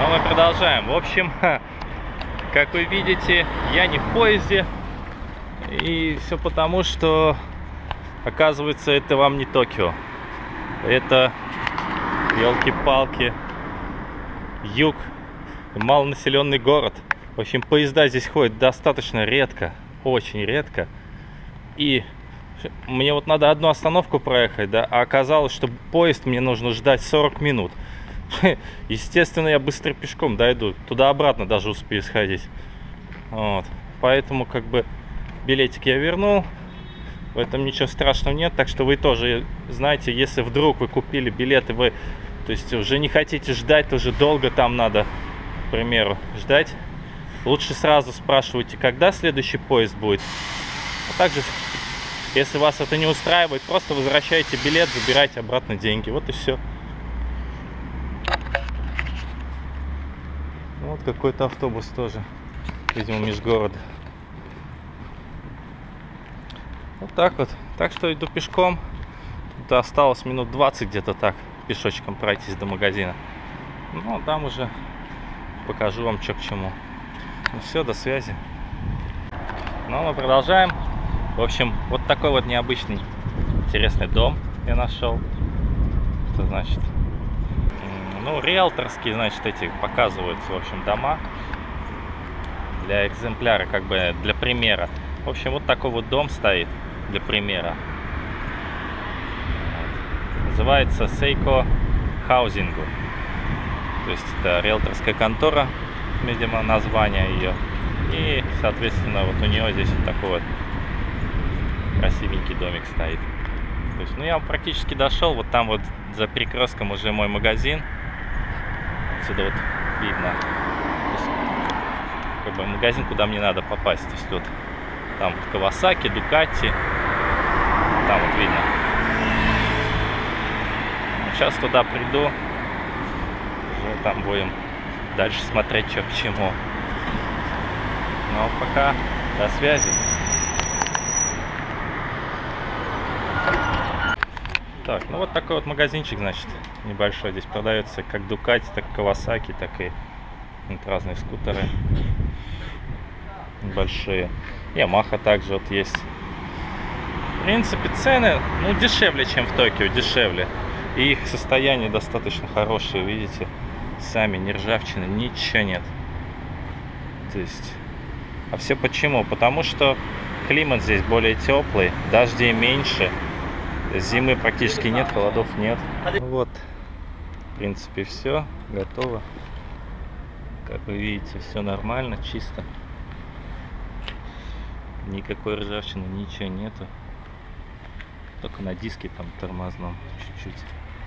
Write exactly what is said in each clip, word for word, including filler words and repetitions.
Но мы продолжаем. В общем, как вы видите, я не в поезде. И все потому, что, оказывается, это вам не Токио. Это, елки-палки, юг, малонаселенный город. В общем, поезда здесь ходят достаточно редко, очень редко. И мне вот надо одну остановку проехать, да, а оказалось, что поезд мне нужно ждать сорок минут. Естественно, я быстро пешком дойду, туда-обратно даже успею сходить. Вот. Поэтому, как бы, билетик я вернул, в этом ничего страшного нет. Так что вы тоже знаете, если вдруг вы купили билеты, вы, то есть, уже не хотите ждать, тоже долго там надо, к примеру, ждать. Лучше сразу спрашивайте, когда следующий поезд будет. А также, если вас это не устраивает, просто возвращайте билет, забирайте обратно деньги. Вот и все. Вот какой-то автобус тоже, видимо, межгорода. Вот так вот. Так что иду пешком. Тут осталось минут двадцать где-то так, пешочком пройтись до магазина. Ну, а там уже покажу вам, что к чему. Ну все, до связи. Ну, мы продолжаем. В общем, вот такой вот необычный, интересный дом я нашел. Это значит, ну, риэлторские, значит, эти показывают, в общем, дома для экземпляра, как бы для примера. В общем, вот такой вот дом стоит для примера. Называется Seiko Housing. То есть это риэлторская контора, видимо, название ее. И, соответственно, вот у нее здесь вот такой вот красивенький домик стоит. То есть, ну, я практически дошел. Вот там вот за перекрестком уже мой магазин. Отсюда вот видно. То есть, как бы магазин, куда мне надо попасть. То есть вот там вот Kawasaki, Ducati. Там вот видно. Сейчас туда приду. Уже там будем дальше смотреть, что к чему. Ну а пока до связи. Так, ну вот такой вот магазинчик, значит, небольшой. Здесь продается как Ducati, так и Kawasaki, так и вот разные скутеры большие. Yamaha также вот есть. В принципе, цены, ну, дешевле, чем в Токио, дешевле. И их состояние достаточно хорошее, видите. Сами, ни ржавчины, ничего нет. То есть, а все почему? Потому что климат здесь более теплый, дождей меньше. Зимы практически нет, холодов нет. Вот, в принципе, все готово. Как вы видите, все нормально, чисто. Никакой ржавчины, ничего нету. Только на диске там тормозном чуть-чуть.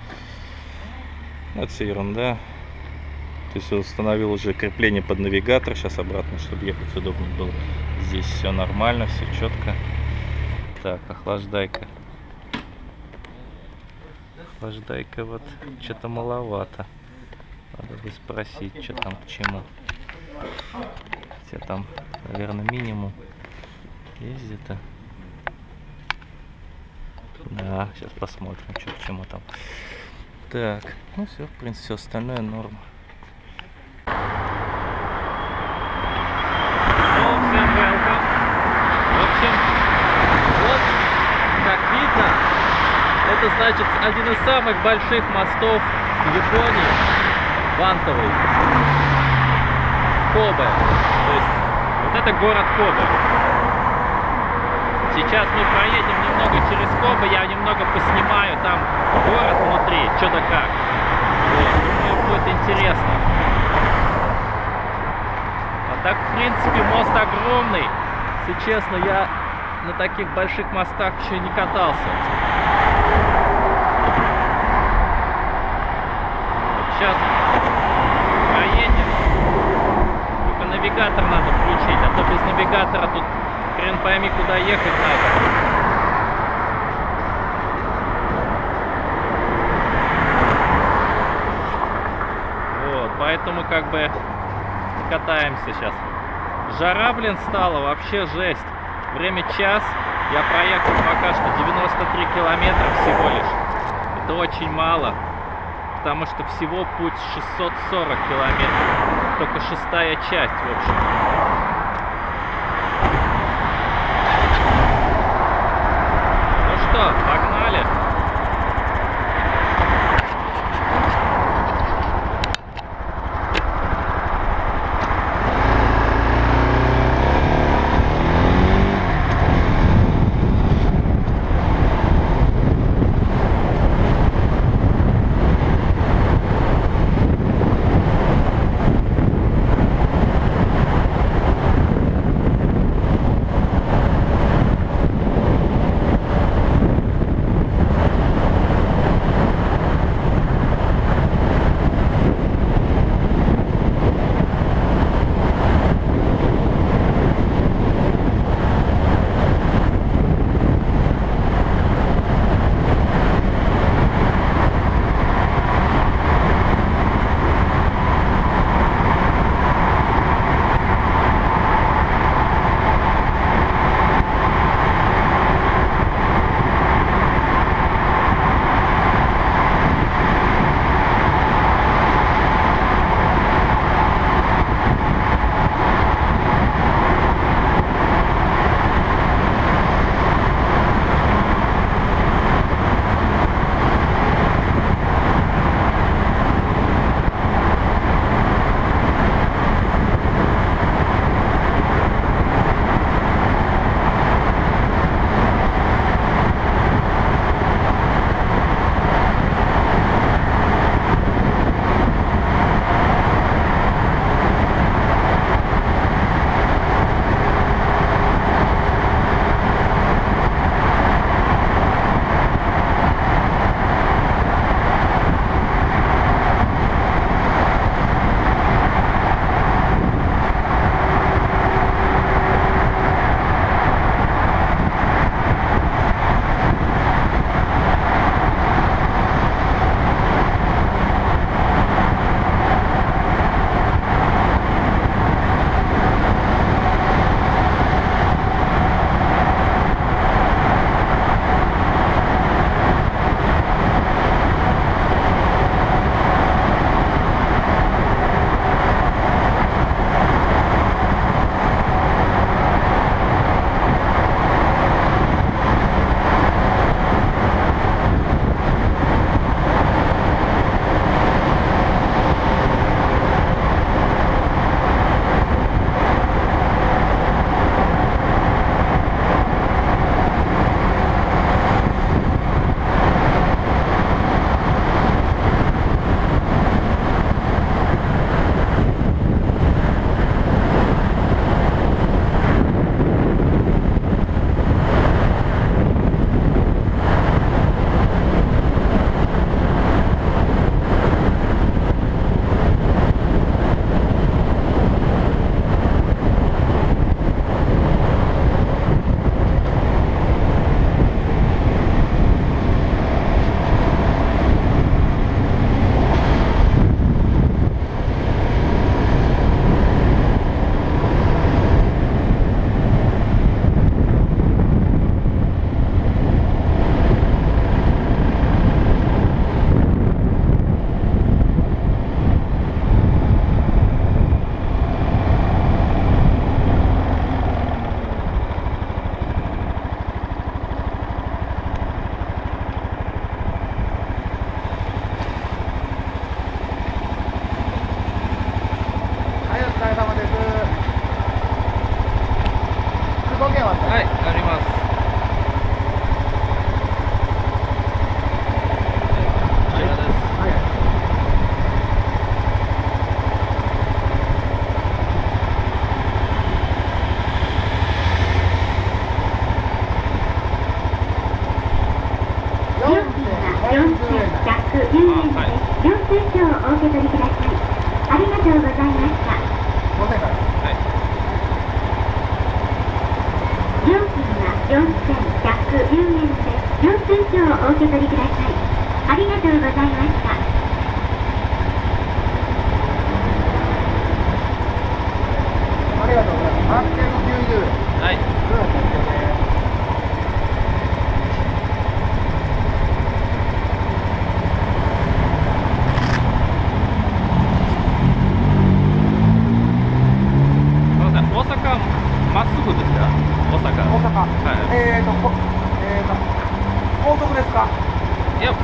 Это все ерунда. То есть я установил уже крепление под навигатор. Сейчас обратно, чтобы ехать удобнее было. Здесь все нормально, все четко. Так, охлаждайка. Охлаждайка вот что-то маловато. Надо бы спросить, что там к чему. Хотя там, наверное, минимум есть где-то. Да, сейчас посмотрим, что к чему там. Так, ну все, в принципе, все остальное норма. Всем welcome. В общем, вот, как видно, это значит один из самых больших мостов в Японии, вантовый, Кобе. То есть, вот это город Кобе. Сейчас мы проедем немного через Кобе, я немного поснимаю там город внутри, что да как. Вот, думаю, будет интересно. А так, в принципе, мост огромный. Если честно, я на таких больших мостах еще не катался. Вот сейчас проедем. Только навигатор надо включить, а то без навигатора тут хрен пойми, куда ехать надо. Вот, поэтому как бы катаемся сейчас. Жара, блин, стала вообще жесть. Время час. Я проехал пока что девяносто три километра всего лишь. Это очень мало. потому что всего путь шестьсот сорок километров, только шестая часть, в общем. Ну что, погнали!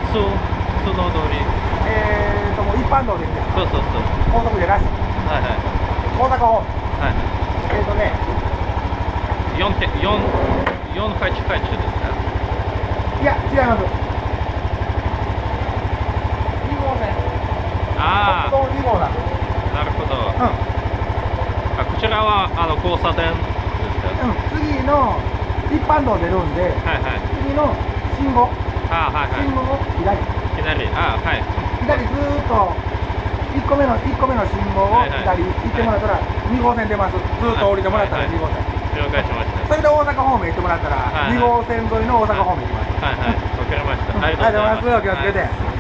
通通の通り。 えーともう一般道ですね。 そうそうそう。 高速でなし。 はいはい。 大阪方面。 はいはい。 えーとね、 四点四四八八ですか。 いや違います。に号線。 あ国道に号なんです。 あ、なるほど。 うん。 あ、こちらはあの交差点ですか。 うん、次の一般道出るんで、 はいはい。 次の信号、 あはいはい。 信号を左、 左。あはい。 左ずーっといっこめのいっこめの信号をはいはい左行ってもらったらに号線出ます。ずーっと降りてもらったらはいはいに号線。 了解しました。 それで大阪方面行ってもらったらはいはいに号線沿いの大阪方面行きます。 はいはい。わかりました。ありありがとうございます。お気をつけはいて。